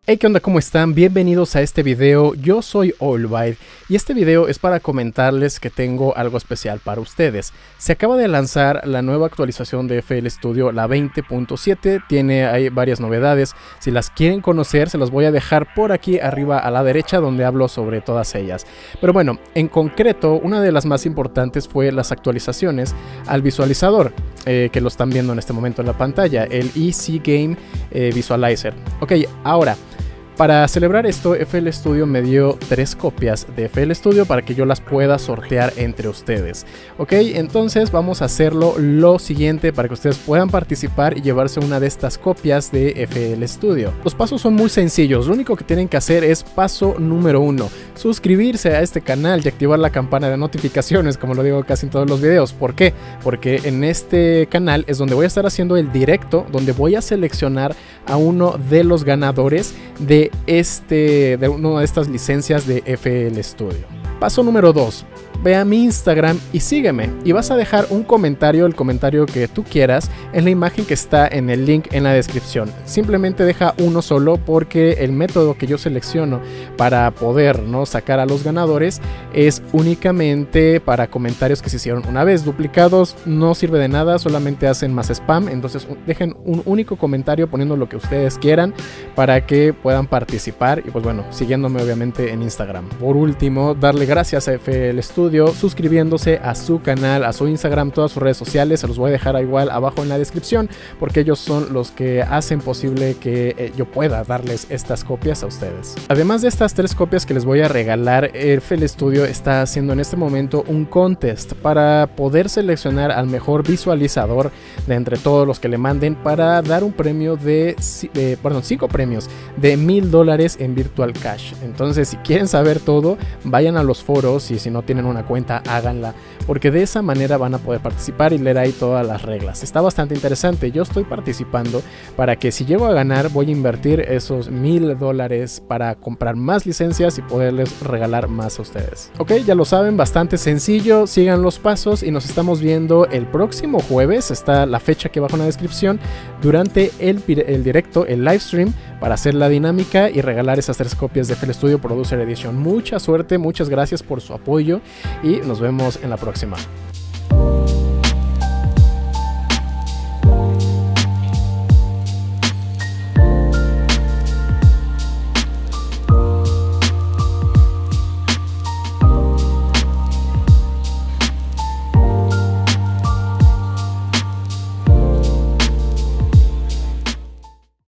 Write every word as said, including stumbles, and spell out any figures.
Hey, ¿qué onda? ¿Cómo están? Bienvenidos a este video. Yo soy Allbite y este video es para comentarles que tengo algo especial para ustedes. Se acaba de lanzar la nueva actualización de F L Studio, la veinte punto siete. Tiene ahí varias novedades. Si las quieren conocer, se las voy a dejar por aquí arriba a la derecha, donde hablo sobre todas ellas. Pero bueno, en concreto, una de las más importantes fue las actualizaciones al visualizador, eh, que lo están viendo en este momento en la pantalla, el E C Game eh, Visualizer. Ok, ahora, para celebrar esto, F L Studio me dio tres copias de F L Studio para que yo las pueda sortear entre ustedes. Ok, entonces vamos a hacerlo lo siguiente para que ustedes puedan participar y llevarse una de estas copias de F L Studio. Los pasos son muy sencillos. Lo único que tienen que hacer es paso número uno: suscribirse a este canal y activar la campana de notificaciones, como lo digo casi en todos los videos. ¿Por qué? Porque en este canal es donde voy a estar haciendo el directo, donde voy a seleccionar a uno de los ganadores de este de una de estas licencias de F L Studio. Paso número dos: ve a mi Instagram y sígueme, y vas a dejar un comentario, el comentario que tú quieras, en la imagen que está en el link en la descripción. Simplemente deja uno solo, porque el método que yo selecciono para poder no sacar a los ganadores es únicamente para comentarios que se hicieron una vez. Duplicados no sirve de nada, solamente hacen más spam. Entonces dejen un único comentario poniendo lo que ustedes quieran para que puedan participar, y pues bueno, siguiéndome obviamente en Instagram. Por último, darle gracias a F L Studio, suscribiéndose a su canal, a su Instagram, todas sus redes sociales. Se los voy a dejar igual abajo en la descripción, porque ellos son los que hacen posible que eh, yo pueda darles estas copias a ustedes. Además de estas tres copias que les voy a regalar, F L Studio está haciendo en este momento un contest para poder seleccionar al mejor visualizador de entre todos los que le manden, para dar un premio de, de perdón, cinco premios de mil dólares en Virtual Cash. Entonces, si quieren saber todo, vayan a los foros, y si no tienen una cuenta, háganla, porque de esa manera van a poder participar y leer ahí todas las reglas. Está bastante interesante. Yo estoy participando para que, si llego a ganar, voy a invertir esos mil dólares para comprar más licencias y poderles regalar más a ustedes. Ok, ya lo saben, bastante sencillo. Sigan los pasos y nos estamos viendo el próximo jueves. Está la fecha aquí abajo en la descripción, durante el, el directo, el live stream, para hacer la dinámica y regalar esas tres copias de F L Studio Producer Edition. Mucha suerte, muchas gracias por su apoyo y nos vemos en la próxima.